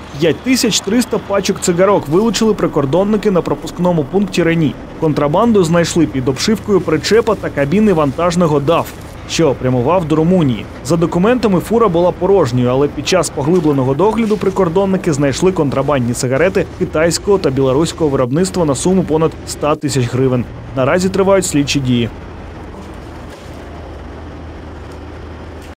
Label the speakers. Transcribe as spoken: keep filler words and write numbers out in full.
Speaker 1: п'ять тисяч триста пачок цигарок вилучили прикордонники на пропускному пункті Рені. Контрабанду знайшли під обшивкою причепа та кабіни вантажного даф, що прямував до Румунії. За документами фура була порожньою, але під час поглибленого догляду прикордонники знайшли контрабандні сигарети китайського та білоруського виробництва на суму понад сто тисяч гривень. Наразі тривають слідчі дії.